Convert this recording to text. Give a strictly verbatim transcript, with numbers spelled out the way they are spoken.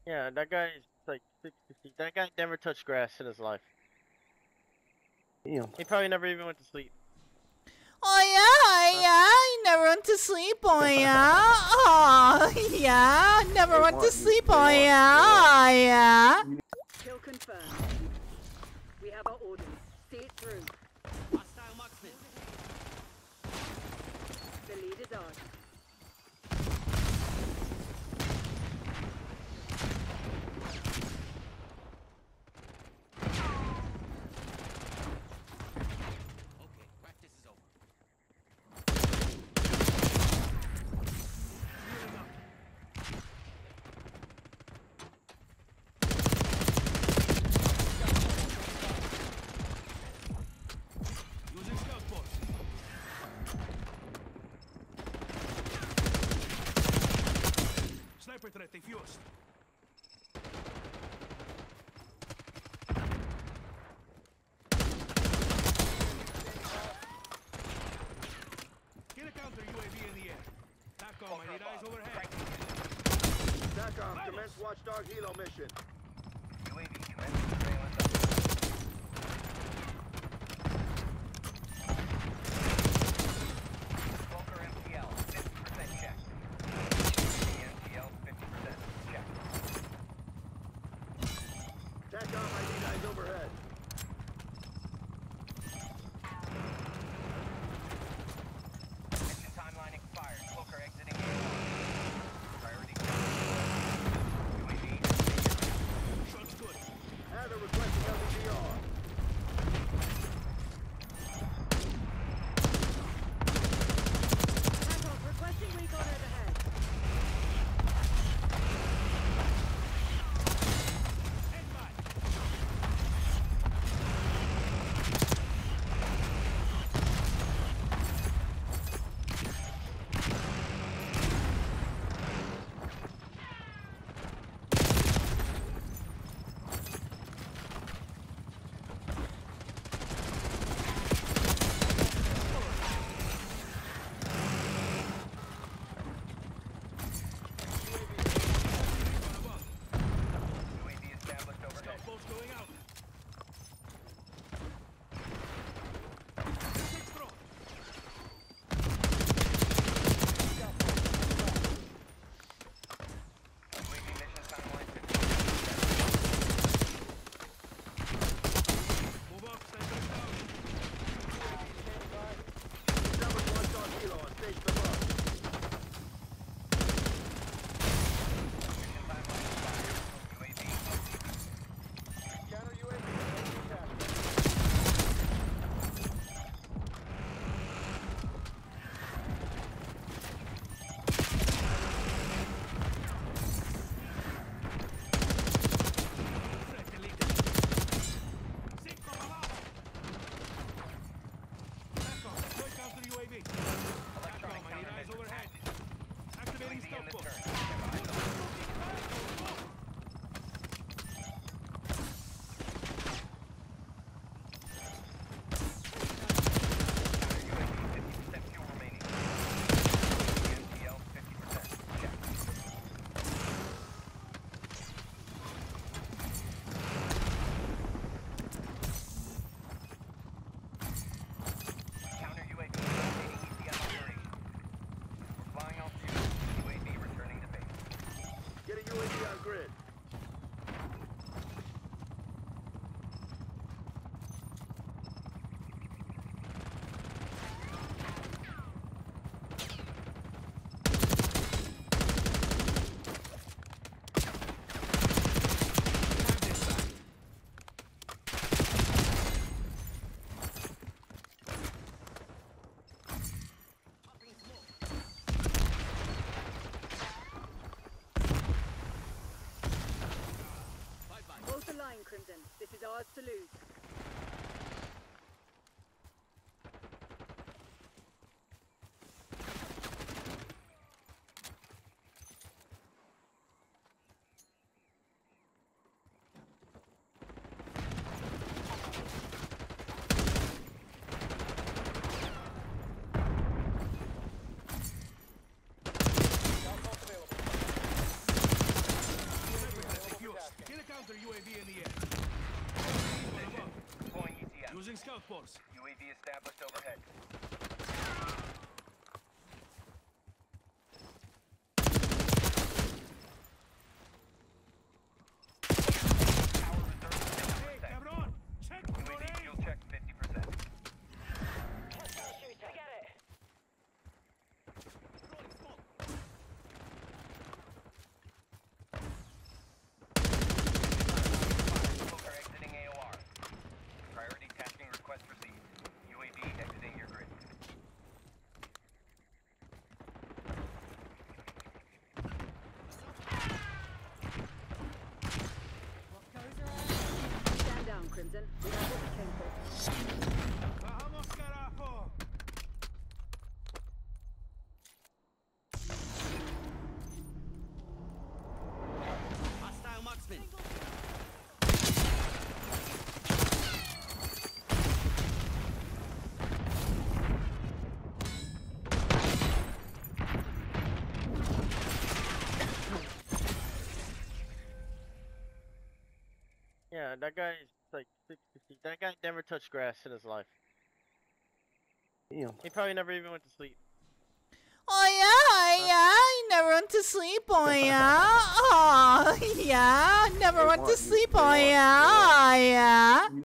Yeah, that guy is like sixty feet. That guy never touched grass in his life. Damn. He probably never even went to sleep. Oh yeah, Huh? yeah, you never went to sleep, oh yeah. Oh yeah, never They went want to you. sleep, They oh want- yeah, they want- oh yeah. Kill confirmed. We have our orders. See it through. Hostile marksman. The lead is ours. Okay, practice is over. Using scout bots. Sniper threat defused. Get a counter U A V in the air. TACOM, I need eyes overhead. TACOM, commence Watchdog Helo mission. U A V commencing surveillance up. Bunker M T L, fifty percent check. M T L, fifty percent check. TACOM, I need eyes overhead. Mission timeline expired. Cloaker exiting. Priority. U A V. Shots good. Adder requesting L V D R. TACOM requesting recon overhead. Head back. U A V established overhead. Scout boats going out. Six throw. U A V mission timeline fifty percent. Move up, sniper is down. Establish Watchdog Helo on station above. Mission timeline expired. U A V. Counter U A V. Threat deleted. Cinco abajo. TACOM, deploy counter U A V. TACOM, I need eyes overhead. Activating U A V in scout the boats. turn. Stand by. Counter U A V, fifty percent fuel remaining. M T L, fifty percent. Check. Counter U A V locating E C M operation. We're flying off fuel. U A V returning to base. Get a U A V on grid. force. U A V established overhead. Power reserve fifty Hey, percent. cabron! Check U your A V aim! fuel check fifty percent. Smoker exiting A O R. Priority tasking request received. U A V exiting your grid. Stand down, Crimson. We have what we came for. Vamos, carajo! Hostile marksman. Yeah, that guy's like sixty feet. That guy never touched grass in his life. Damn. He probably never even went to sleep. Oh yeah, yeah, you never went to sleep, oh yeah. Oh yeah, never They went to want you- sleep, they oh want- they yeah, want- oh yeah.